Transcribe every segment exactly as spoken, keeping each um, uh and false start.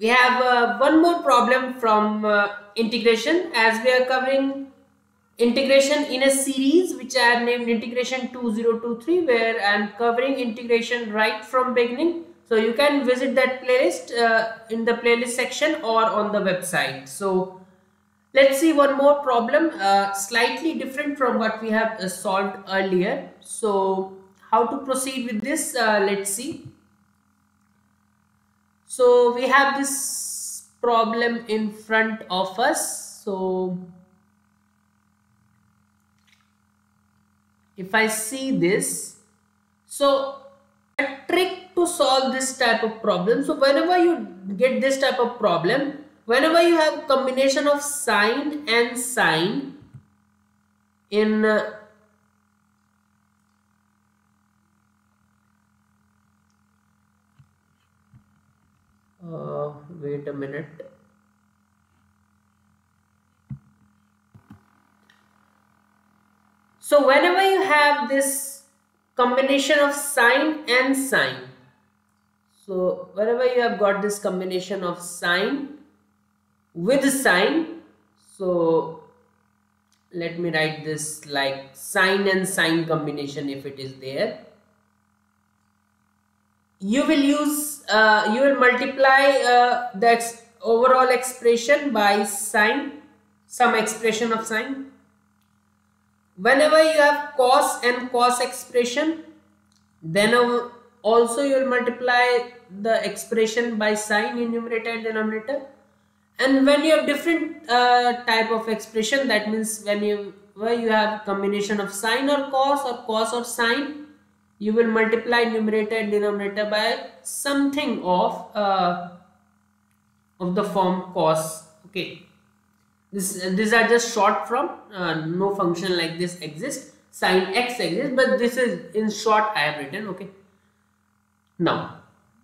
we have uh, one more problem from uh, integration, as we are covering integration in a series which I have named integration two zero two three, where I am covering integration right from beginning. So you can visit that playlist uh, in the playlist section or on the website. So let's see one more problem, uh, slightly different from what we have uh, solved earlier. So how to proceed with this, uh, let's see. So we have this problem in front of us. So if I see this, so a trick to solve this type of problem. So whenever you get this type of problem, whenever you have combination of sine and sine in uh, uh, wait a minute. So whenever you have this combination of sine and sine, so whenever you have got this combination of sine with sine, so let me write this like sine and sine combination. If it is there, you will use uh, you will multiply uh, that overall expression by sine, some expression of sine. Whenever you have cos and cos expression, then also you will multiply the expression by sine in numerator and denominator. And when you have different uh, type of expression, that means when you where you have combination of sine or cos or cos or sine, you will multiply numerator and denominator by something of uh, of the form cos. Okay, this these are just short from, uh, no function like this exists, sine x exists, but this is in short I have written. Okay, now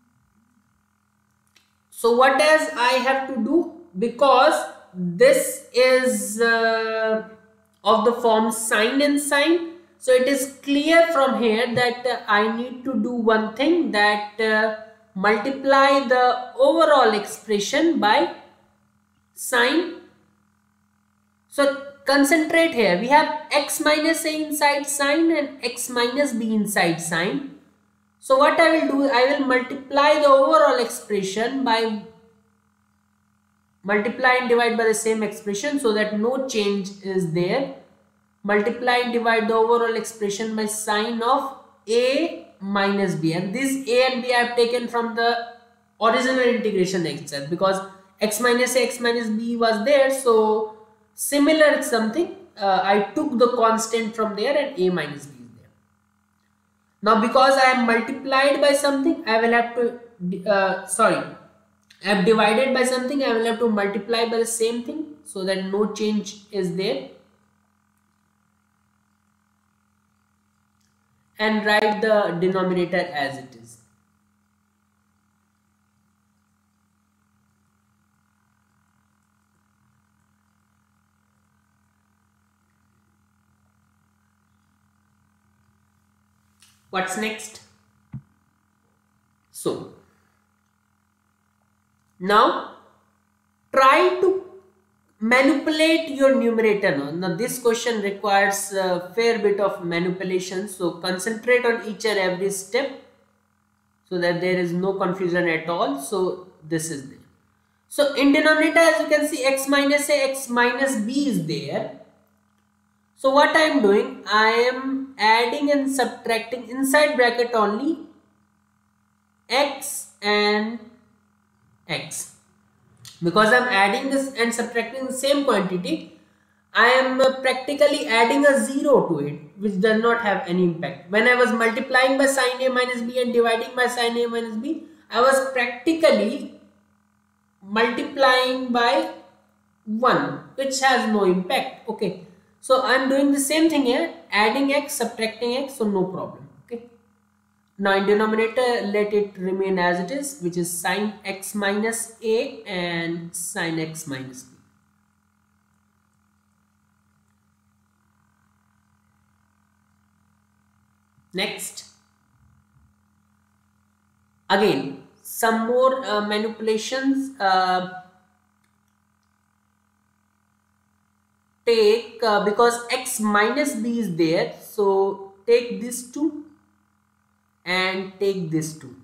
so what else I have to do, because this is uh, of the form sine and sine, so it is clear from here that uh, I need to do one thing, that uh, multiply the overall expression by sine. So concentrate here, we have x minus a inside sine and x minus b inside sine. So what I will do, I will multiply the overall expression by multiply and divide by the same expression, so that no change is there. Multiply and divide the overall expression by sine of a minus b, and this a and b I have taken from the original integration itself, because x minus a, x minus b was there, so similar something, uh, I took the constant from there and a minus b is there. Now because I have multiplied by something, I will have to uh, sorry I have divided by something, I will have to multiply by the same thing, so that no change is there, and write the denominator as it is. What's next? So now try to manipulate your numerator. Now, now this question requires a fair bit of manipulation, so concentrate on each and every step so that there is no confusion at all. So this is there. So in denominator, as you can see, x minus a, x minus b is there. So what I am doing, I am adding and subtracting inside bracket only x and x. Because I am adding this and subtracting the same quantity, I am uh, practically adding a zero to it, which does not have any impact. When I was multiplying by sine a minus b and dividing by sine a minus b, I was practically multiplying by one, which has no impact. Okay, so I am doing the same thing here, adding x, subtracting x, so no problem. Now in denominator, let it remain as it is, which is sine x minus a and sine x minus b. Next, again some more uh, manipulations. Uh, take uh, because x minus b is there, so take this two and take this two.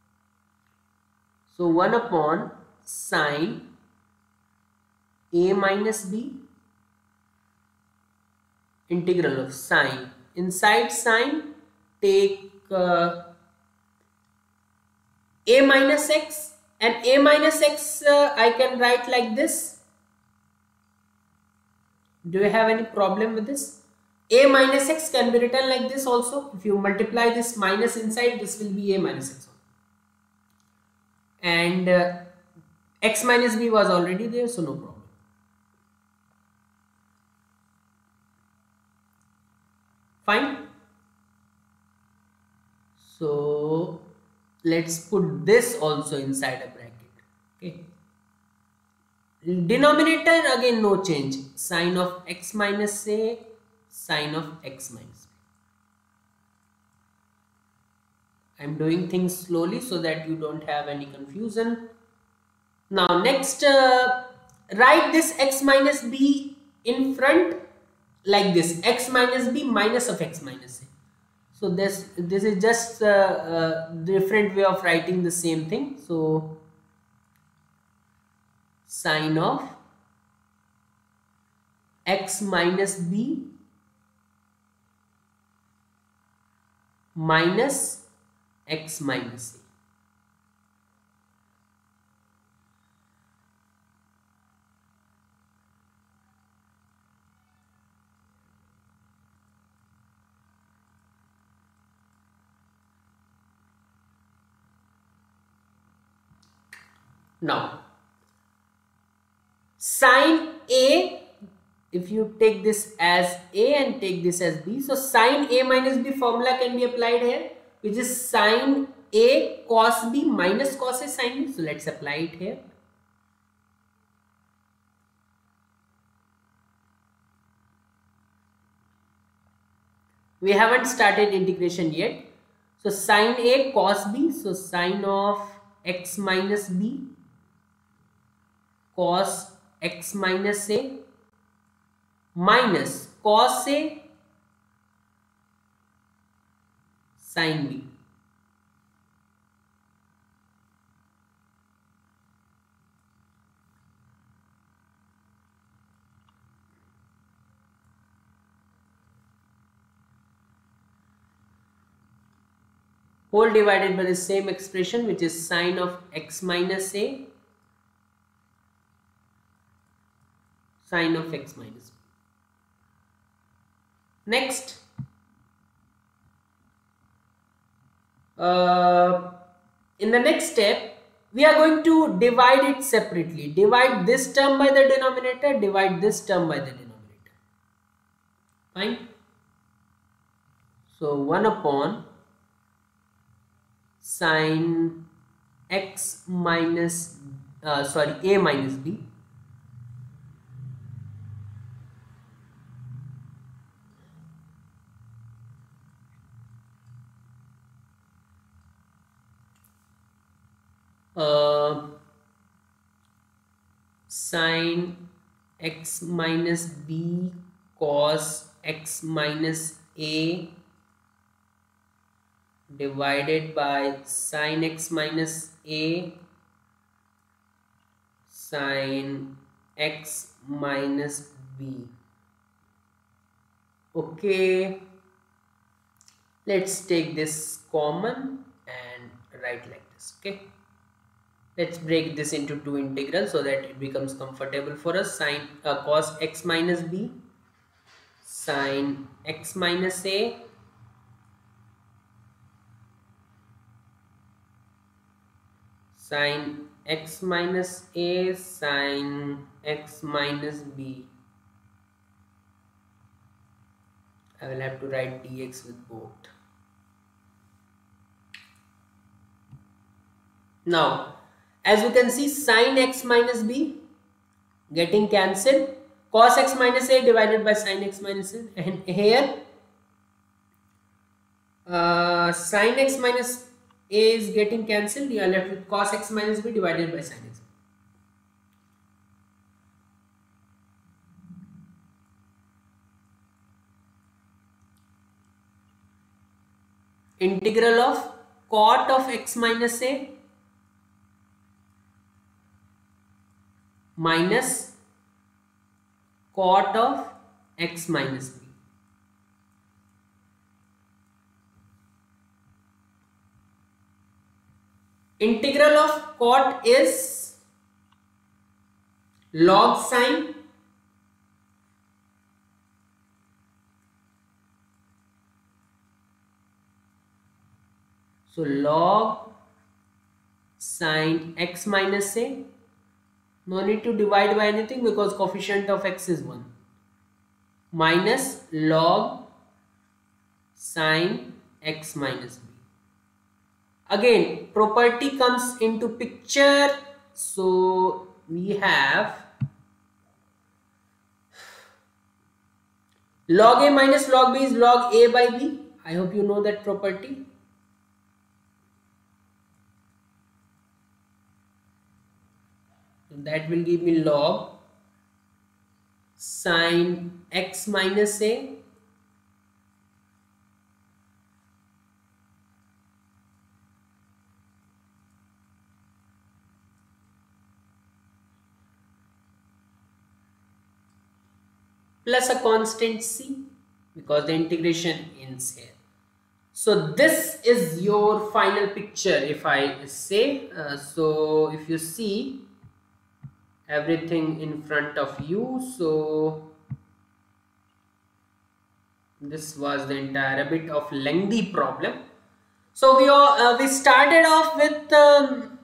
So one upon sine a minus b integral of sine. Inside sine, take uh, a minus x, and a minus x uh, I can write like this. Do you have any problem with this? A minus x can be written like this also. If you multiply this minus inside, this will be a minus x. And uh, x minus b was already there, so no problem. Fine. So let's put this also inside a bracket. Okay. Denominator again no change. Sine of x minus a, sine of x minus b. I'm doing things slowly so that you don't have any confusion. Now next, uh, write this x minus b in front like this, x minus b minus of x minus a. So this this is just a, a different way of writing the same thing. So sine of x minus b minus x minus a. Now sine a, if you take this as a and take this as b, so sine a minus b formula can be applied here, which is sine a cos b minus cos a sine b. So let's apply it here. We haven't started integration yet. So sine a cos b, so sine of x minus b cos x minus a minus cos a sin b. Whole divided by the same expression, which is sine of x minus a sine of x minus b. Next, uh, in the next step, we are going to divide it separately. Divide this term by the denominator, divide this term by the denominator. Fine. So one upon sine x minus uh, sorry a minus b uh, sine x minus b cos x minus a divided by sine x minus a sine x minus b. Okay, let's take this common and write like this. Okay, let's break this into two integrals so that it becomes comfortable for us. Sine uh, cos x minus b sine x minus a sine x minus a sine x minus b. I will have to write dx with both. Now, as you can see, sine x minus b getting cancelled, cos x minus a divided by sine x minus a, and here uh, sine x minus A is getting cancelled. You are left with cos x minus b divided by sin x. Integral of cot of x minus a minus cot of x minus b. Integral of cot is log sine so log sine x minus a. No need to divide by anything because coefficient of x is one, minus log sine x minus b. Again, property comes into picture. So we have log a minus log b is log a by b. I hope you know that property. That will give me log sine x minus a plus a constant c because the integration ends here. So this is your final picture, if I say. Uh, so if you see everything in front of you, so this was the entire a bit of lengthy problem. So we all, uh, we started off with um,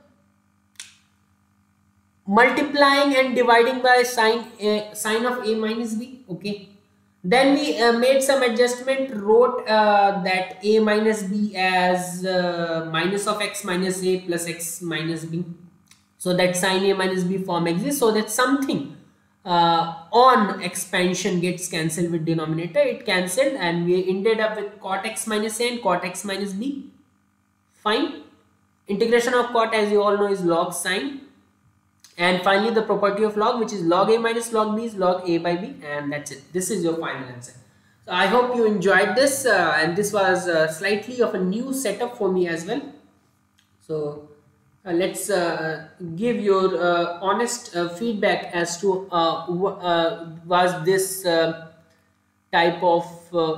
multiplying and dividing by sine a, sine of a minus b. Okay, then we uh, made some adjustment, wrote uh, that a minus b as uh, minus of x minus a plus x minus b, so that sine a minus b form exists, so that something uh, on expansion gets cancelled with denominator. It cancelled and we ended up with cot x minus a and cot x minus b. Fine. Integration of cot, as you all know, is log sine. And finally the property of log, which is log a minus log b is log a by b, and that's it. This is your final answer. So I hope you enjoyed this, uh, and this was uh, slightly of a new setup for me as well. So uh, let's uh, give your uh, honest uh, feedback as to uh, uh, was this uh, type of uh,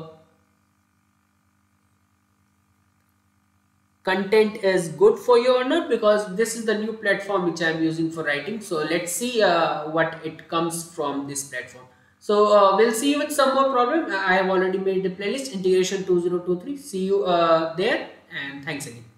content is good for you or not, because this is the new platform which I am using for writing. So let's see uh, what it comes from this platform. So uh, we'll see you with some more problem. I have already made the playlist integration two zero two three. See you uh, there, and thanks again.